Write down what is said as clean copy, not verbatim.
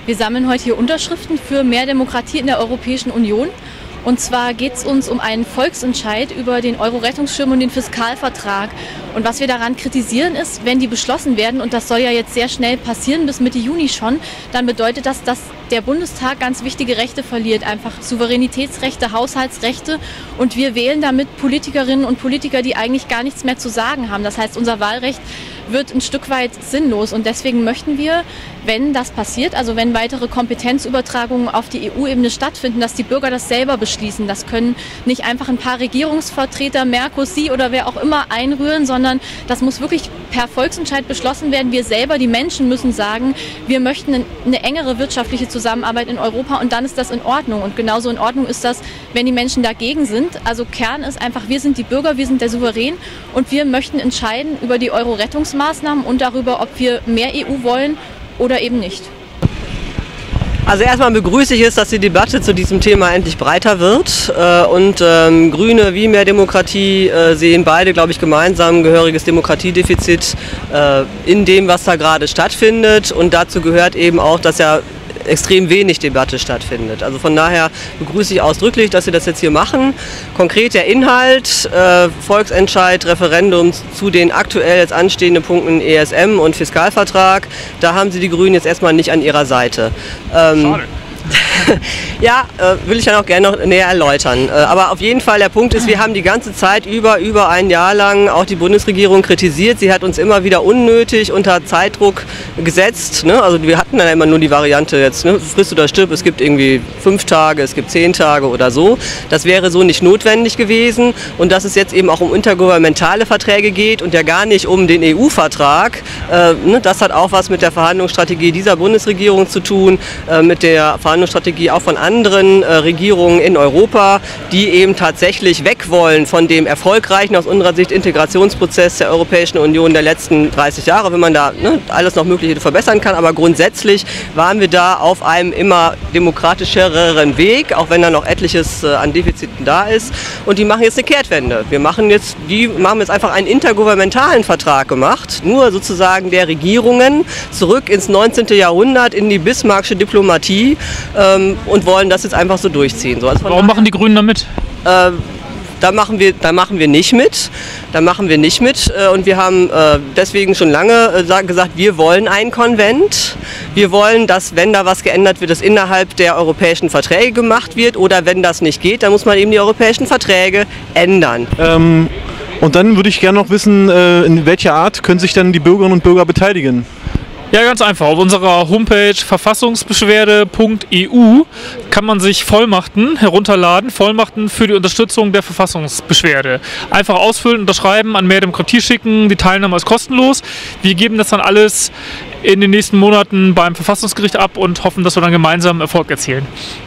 Wir sammeln heute hier Unterschriften für mehr Demokratie in der Europäischen Union. Und zwar geht es uns um einen Volksentscheid über den Euro-Rettungsschirm und den Fiskalvertrag. Und was wir daran kritisieren ist, wenn die beschlossen werden, und das soll ja jetzt sehr schnell passieren, bis Mitte Juni schon, dann bedeutet das, dass der Bundestag ganz wichtige Rechte verliert, einfach Souveränitätsrechte, Haushaltsrechte. Und wir wählen damit Politikerinnen und Politiker, die eigentlich gar nichts mehr zu sagen haben. Das heißt, unser Wahlrecht wird ein Stück weit sinnlos. Und deswegen möchten wir, wenn das passiert, also wenn weitere Kompetenzübertragungen auf die EU-Ebene stattfinden, dass die Bürger das selber beschließen. Das können nicht einfach ein paar Regierungsvertreter, Merkel, Sie oder wer auch immer einrühren, sondern das muss wirklich per Volksentscheid beschlossen werden. Wir selber, die Menschen, müssen sagen, wir möchten eine engere wirtschaftliche Zusammenarbeit in Europa und dann ist das in Ordnung. Und genauso in Ordnung ist das, wenn die Menschen dagegen sind. Also Kern ist einfach, wir sind die Bürger, wir sind der Souverän und wir möchten entscheiden über die Euro-Rettungsmaßnahmen und darüber, ob wir mehr EU wollen oder eben nicht. Also erstmal begrüße ich es, dass die Debatte zu diesem Thema endlich breiter wird und Grüne wie mehr Demokratie sehen beide, glaube ich, gemeinsam ein gehöriges Demokratiedefizit in dem, was da gerade stattfindet, und dazu gehört eben auch, dass ja extrem wenig Debatte stattfindet. Also von daher begrüße ich ausdrücklich, dass Sie das jetzt hier machen. Konkret der Inhalt, Volksentscheid, Referendum zu den aktuell jetzt anstehenden Punkten ESM und Fiskalvertrag, da haben Sie die Grünen jetzt erstmal nicht an Ihrer Seite. Schade. Ja, will ich dann auch gerne noch näher erläutern. Aber auf jeden Fall, der Punkt ist, wir haben die ganze Zeit über ein Jahr lang auch die Bundesregierung kritisiert. Sie hat uns immer wieder unnötig unter Zeitdruck gesetzt. Ne? Also wir hatten dann immer nur die Variante jetzt, ne? Friss oder stirb, es gibt irgendwie 5 Tage, es gibt 10 Tage oder so. Das wäre so nicht notwendig gewesen. Und dass es jetzt eben auch um intergouvernementale Verträge geht und ja gar nicht um den EU-Vertrag, ne? Das hat auch was mit der Verhandlungsstrategie dieser Bundesregierung zu tun, mit der Verhandlungsstrategie auch von anderen Regierungen in Europa, die eben tatsächlich weg wollen von dem erfolgreichen, aus unserer Sicht, Integrationsprozess der Europäischen Union der letzten 30 Jahre, wenn man da alles noch Mögliche verbessern kann. Aber grundsätzlich waren wir da auf einem immer demokratischeren Weg, auch wenn da noch etliches an Defiziten da ist. Und die machen jetzt eine Kehrtwende. Die haben jetzt einfach einen intergouvernementalen Vertrag gemacht, nur sozusagen der Regierungen, zurück ins 19. Jahrhundert, in die Bismarckische Diplomatie, und wollen das jetzt einfach so durchziehen. So, also warum machen die Grünen da mit? Da machen wir nicht mit. Und wir haben deswegen schon lange gesagt, wir wollen einen Konvent. Wir wollen, dass, wenn da was geändert wird, es innerhalb der europäischen Verträge gemacht wird. Oder wenn das nicht geht, dann muss man eben die europäischen Verträge ändern. Und dann würde ich gerne noch wissen, in welcher Art können sich dann die Bürgerinnen und Bürger beteiligen? Ja, ganz einfach. Auf unserer Homepage verfassungsbeschwerde.eu kann man sich Vollmachten herunterladen, Vollmachten für die Unterstützung der Verfassungsbeschwerde. Einfach ausfüllen, unterschreiben, an Mehr Demokratie schicken, die Teilnahme ist kostenlos. Wir geben das dann alles in den nächsten Monaten beim Verfassungsgericht ab und hoffen, dass wir dann gemeinsam Erfolg erzielen.